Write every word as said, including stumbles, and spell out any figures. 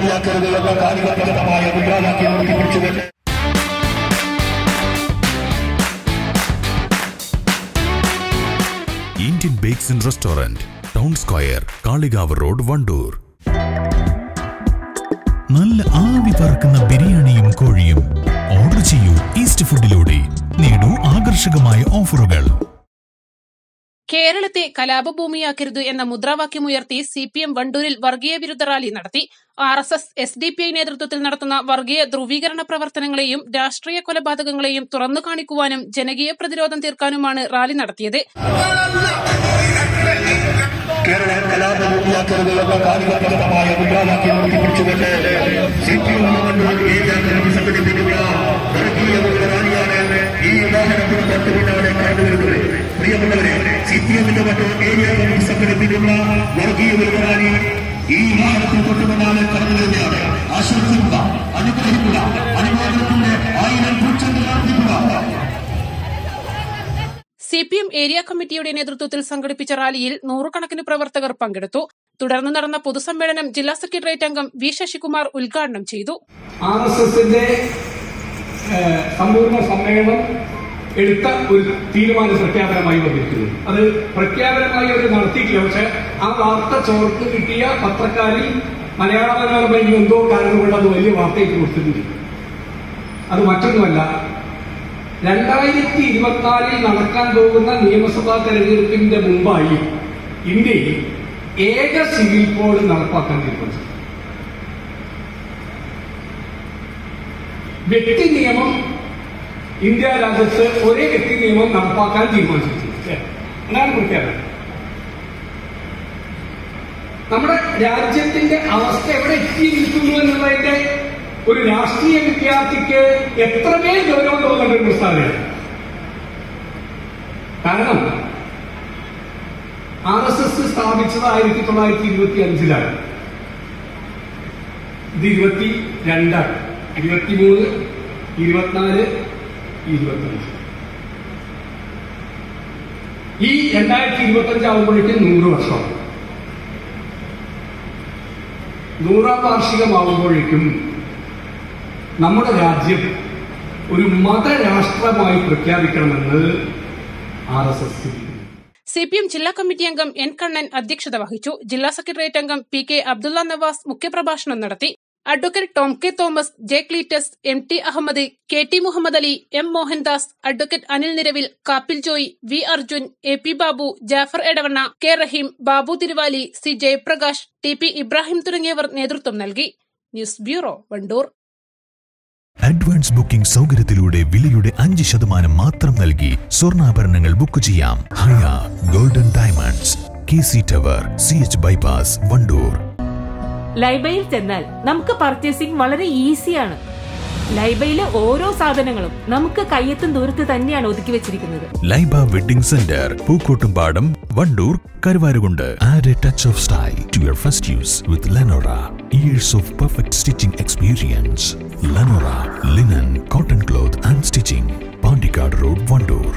Indian Bakes and Restaurant, Town Square, Kaligav Road, Wandoor. നല്ല ആവി പറക്കുന്ന ബിരിയാണിയും കോഴിയും ഓർഡർ ചെയ്യൂ ഈസ്റ്റ് ഫുഡിലൂടെ. നേടൂ ആകർഷകമായ ഓഫറുകൾ. കേരളത്തെ കലാപഭൂമിയാക്കരുത് എന്ന മുദ്രാവാക്യമുയർത്തി സി പി എം വണ്ടൂരിൽ വർഗീയ വിരുദ്ധ റാലി നടത്തി. R S S S D P I നേതൃത്വത്തിൽ നടത്തുന്ന വർഗീയ ധ്രുവീകരണ പ്രവർത്തനങ്ങളെയും രാഷ്ട്രീയ കൊലപാതകങ്ങളെയും തുറന്നു കാണിക്കുവാനും ജനകീയ പ്രതിരോധം തീർക്കാനുമാണ് റാലി നടത്തിയത്. കേരള കലാപഭൂമിയാക്കരുത് എന്ന കാലികമായ മുദ്രാവാക്യം ഉയർത്തിപ്പിടിച്ചുകൊണ്ട് C P M Wandoor area committee സംഘടിപ്പിക്കുന്ന വർഗീയ വിരുദ്ധ റാലിയാണ് ഈ വാഹനത്തിന് തൊട്ട് പിന്നാലെ കടന്നുവരുന്നത്. പ്രിയമുള്ളവരെ, സി പി എമ്മിന്റെ വണ്ടൂർ ഏരിയ കമ്മിറ്റി സംഘടിപ്പിക്കുന്ന വർഗീയ വിരുദ്ധ റാലി ഈ വാഹനത്തിന് തൊട്ട് പിന്നാലെ കടന്നു വരുന്നതാണ്. ആശംസിക്കുക, അനുഗ്രഹിക്കുക, അനുവാദത്തിന്റെ ആയിരം പൂച്ചെണ്ടുകൾ അർപ്പിക്കുക. സി പി എം ഏരിയ കമ്മിറ്റിയുടെ നേതൃത്വത്തിൽ സംഘടിപ്പിച്ച റാലിയിൽ നൂറുകണക്കിന് പ്രവർത്തകർ പങ്കെടുത്തു. തുടർന്ന് നടന്ന പൊതുസമ്മേളനം ജില്ലാ സെക്രട്ടേറിയറ്റ് അംഗം വി ശശികുമാർ ഉദ്ഘാടനം ചെയ്തു. ആർ എസ് എസിന്റെ സമ്പൂർണ്ണ സമ്മേളനം എടുത്ത ഒരു തീരുമാന പ്രഖ്യാപനമായി വന്നിരിക്കുന്നു. അത് പ്രഖ്യാപനമായി അവർ നടത്തിയിട്ടില്ല. പക്ഷെ ആ വാർത്ത ചോർത്ത് കിട്ടിയ പത്രക്കാരിൽ മലയാള മനോരമയിൽ എന്തോ കാരണം കൊണ്ട് അത് വലിയ വാർത്തയ്ക്ക് കൊടുത്തിട്ടുണ്ട്. അത് മറ്റൊന്നുമല്ല, രണ്ടായിരത്തി ഇരുപത്തിനാലിൽ നടക്കാൻ പോകുന്ന നിയമസഭാ തെരഞ്ഞെടുപ്പിന്റെ മുമ്പായി ഇന്ത്യയിൽ ഏക സിവിൽ കോഡ് നടപ്പാക്കാൻ തീരുമാനിച്ചു. വ്യക്തി നിയമം ഇന്ത്യ രാജ്യത്ത് ഒരേ വ്യക്തി നിയമം നടപ്പാക്കാൻ തീരുമാനിച്ചിട്ടുണ്ട്. അതാണ് പ്രഖ്യാപനം. നമ്മുടെ രാജ്യത്തിന്റെ അവസ്ഥ എവിടെ എത്തിയിരിക്കുന്നു എന്നുള്ളതിന്റെ ഒരു രാഷ്ട്രീയ വിദ്യാർത്ഥിക്ക് എത്രമേൽ ഗൗരവം തോന്നേണ്ട ഒരു പ്രസ്താവനയാണ്. കാരണം ആർ എസ് എസ് സ്ഥാപിച്ചത് ആയിരത്തി തൊള്ളായിരത്തി ഇരുപത്തി അഞ്ചിലാണ്. ഇത് ഇരുപത്തി രണ്ടാണ്. ഇരുപത്തിമൂന്ന്, ഇരുപത്തിനാല്, ഇരുപത്തിയഞ്ച്. ഈ രണ്ടായിരത്തി ഇരുപത്തി അഞ്ച് ആവുമ്പോഴേക്കും നൂറ് വർഷം. നൂറാം വാർഷികമാവുമ്പോഴേക്കും നമ്മുടെ രാജ്യം ഒരു മതരാഷ്ട്രമായി പ്രഖ്യാപിക്കണമെന്ന് R S S. C P M ജില്ലാ കമ്മിറ്റി അംഗം എൻ കണ്ണൻ അധ്യക്ഷത വഹിച്ചു. ജില്ലാ സെക്രട്ടേറിയറ്റ് അംഗം പി കെ അബ്ദുള്ള നവാസ് മുഖ്യപ്രഭാഷണം നടത്തി. Advocate Tom K Thomas, J Cletus, M T Ahammed, K T Muhammad Ali, M Mohandas, advocate Anil Niravil, Kappil Joy, V Arjun, A P Babu, Jafar Edavanna, K Rahim, Babu Thiruvali, C Jayaprakash, T P Ibrahim തുടങ്ങിയവർ നേതൃത്വം നൽകി. News bureau, Wandoor. Advance booking സൗകര്യത്തിലൂടെ വിലയുടെ അഞ്ച് ശതമാനം മാത്രം നൽകി സ്വർണ്ണാഭരണങ്ങൾ ബുക്ക് ചെയ്യാം. Haya golden diamonds, K C tower, C H bypass, Wandoor. ലൈബയിൽ ചെന്നാൽ നമുക്ക് പർച്ചേസിംഗ് വളരെ ഈസിയാണ്. ലൈബയിലെ ഓരോ സാധനങ്ങളും നമുക്ക് കയ്യെത്തും ദൂരത്ത് തന്നെയാണ് ഒതുക്കി വെച്ചിരിക്കുന്നത്. Laiba wedding centre, Pookkottumpadam, Wandoor, Karuvarakundu. Add a touch of style to your first use with Lenora. Years of perfect stitching experience. Lenora, linen, cotton cloth and stitching. Pandikad Road, Wandoor.